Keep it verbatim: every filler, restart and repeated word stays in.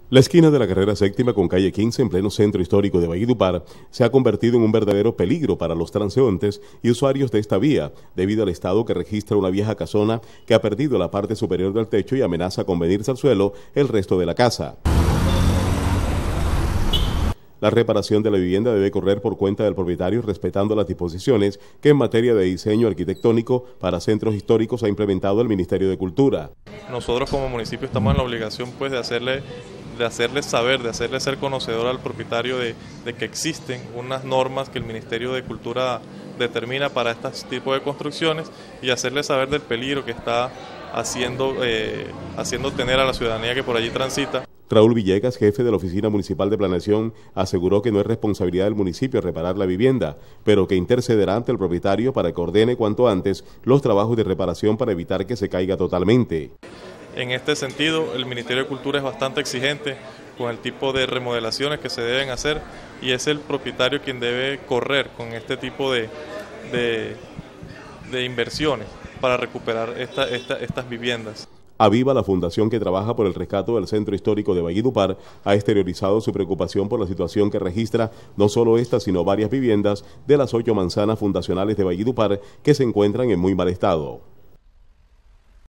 La esquina de la carrera séptima con calle quince en pleno centro histórico de Valledupar se ha convertido en un verdadero peligro para los transeúntes y usuarios de esta vía, debido al estado que registra una vieja casona que ha perdido la parte superior del techo y amenaza con venirse al suelo el resto de la casa. La reparación de la vivienda debe correr por cuenta del propietario respetando las disposiciones que en materia de diseño arquitectónico para centros históricos ha implementado el Ministerio de Cultura. Nosotros como municipio estamos en la obligación pues de hacerle de hacerle saber, de hacerle ser conocedor al propietario de, de que existen unas normas que el Ministerio de Cultura determina para este tipo de construcciones y hacerle saber del peligro que está haciendo, eh, haciendo tener a la ciudadanía que por allí transita. Raúl Villegas, jefe de la Oficina Municipal de Planeación, aseguró que no es responsabilidad del municipio reparar la vivienda, pero que intercederá ante el propietario para que ordene cuanto antes los trabajos de reparación para evitar que se caiga totalmente. En este sentido, el Ministerio de Cultura es bastante exigente con el tipo de remodelaciones que se deben hacer y es el propietario quien debe correr con este tipo de, de, de inversiones para recuperar esta, esta, estas viviendas. Aviva, la fundación que trabaja por el rescate del centro histórico de Valledupar, ha exteriorizado su preocupación por la situación que registra no solo esta, sino varias viviendas de las ocho manzanas fundacionales de Valledupar que se encuentran en muy mal estado.